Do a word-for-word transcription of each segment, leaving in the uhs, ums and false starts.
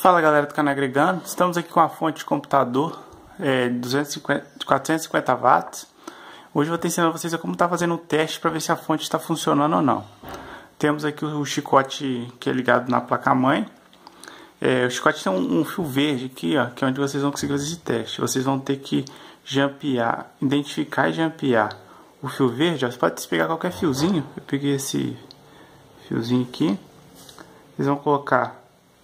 Fala galera do canal Agregando, estamos aqui com a fonte de computador é, duzentos e cinquenta, quatrocentos e cinquenta watts. Hoje eu vou estar ensinando vocês a como está fazendo o teste para ver se a fonte está funcionando ou não. Temos aqui o chicote que é ligado na placa-mãe. É, o chicote tem um, um fio verde aqui, ó, que é onde vocês vão conseguir fazer esse teste. Vocês vão ter que jampear, identificar e jampear o fio verde. Ó, você pode pegar qualquer fiozinho. Eu peguei esse fiozinho aqui. Vocês vão colocar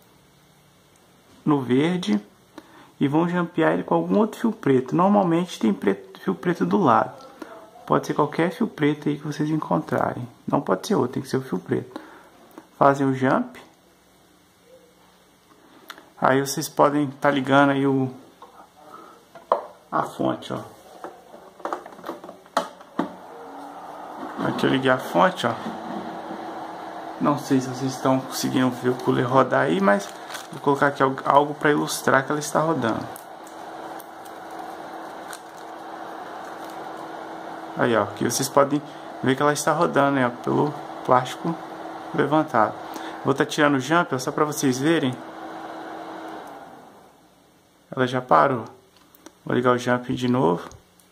no verde e vão jampear ele com algum outro fio preto. Normalmente tem preto, fio preto do lado. Pode ser qualquer fio preto aí que vocês encontrarem. Não pode ser outro, tem que ser o fio preto. Fazem o jump. Aí vocês podem estar tá ligando aí o a fonte, ó. Aqui eu liguei a fonte, ó. Não sei se vocês estão conseguindo ver o cooler rodar aí, mas vou colocar aqui algo para ilustrar que ela está rodando. Aí, ó, aqui vocês podem ver que ela está rodando, né, pelo plástico levantado. Vou estar tirando o jumper só para vocês verem. Ela já parou. Vou ligar o jumper de novo.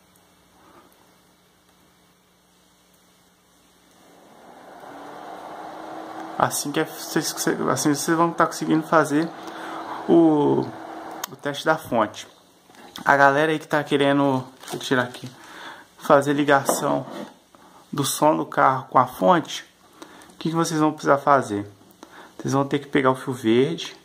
Assim que vocês, assim vocês vão estar conseguindo fazer o, o teste da fonte. A galera aí que está querendo, deixa eu tirar aqui, fazer ligação do som do carro com a fonte, o que, que vocês vão precisar fazer? Vocês vão ter que pegar o fio verde.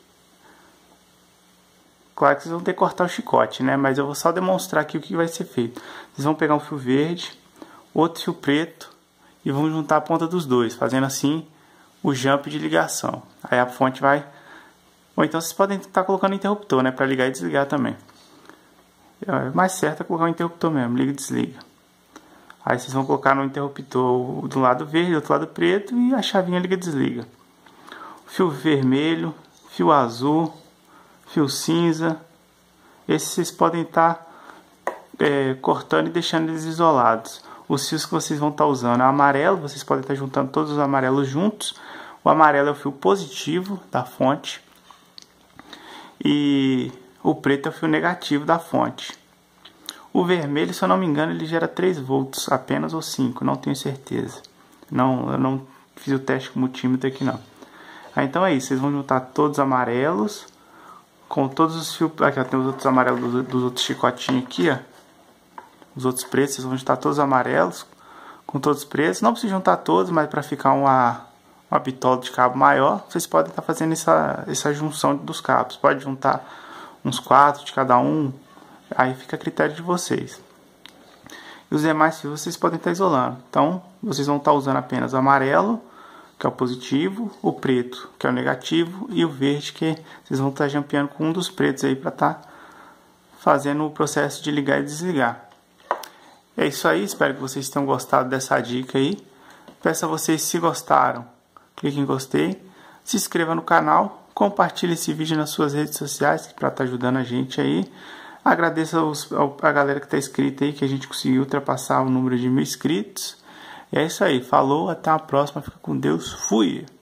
Claro que vocês vão ter que cortar o chicote, né? Mas eu vou só demonstrar aqui o que vai ser feito. Vocês vão pegar um fio verde, outro fio preto e vão juntar a ponta dos dois, fazendo assim o jump de ligação. Aí a fonte vai... Ou então vocês podem estar colocando interruptor, né? Para ligar e desligar também. É mais certo é colocar o interruptor mesmo, liga e desliga. Aí vocês vão colocar no interruptor do lado verde, do outro lado preto, e a chavinha liga e desliga. Fio vermelho, fio azul, fio cinza. Esses vocês podem estar é, cortando e deixando eles isolados. Os fios que vocês vão estar usando é amarelo, vocês podem estar juntando todos os amarelos juntos. O amarelo é o fio positivo da fonte e o preto é o fio negativo da fonte. O vermelho, se eu não me engano, ele gera três volts apenas ou cinco, não tenho certeza. Não, eu não fiz o teste com o multímetro aqui não. Aí, então é isso, vocês vão juntar todos os amarelos com todos os fios. Aqui ó, tem os outros amarelos dos, dos outros chicotinhos aqui, ó. Os outros pretos, vocês vão juntar todos os amarelos com todos os pretos. Não precisa juntar todos, mas para ficar uma, uma bitola de cabo maior, vocês podem estar fazendo essa, essa junção dos cabos. Pode juntar uns quatro de cada um, aí fica a critério de vocês. E os demais fios vocês podem estar isolando. Então, vocês vão estar usando apenas o amarelo, que é o positivo, o preto, que é o negativo, e o verde, que vocês vão estar jampeando com um dos pretos aí para estar fazendo o processo de ligar e desligar. É isso aí, espero que vocês tenham gostado dessa dica aí. Peço a vocês, se gostaram, clique em gostei, se inscreva no canal, compartilhe esse vídeo nas suas redes sociais, para estar ajudando a gente aí. Agradeço aos, a galera que está inscrita aí, que a gente conseguiu ultrapassar o número de mil inscritos. E é isso aí, falou, até a próxima, fica com Deus, fui!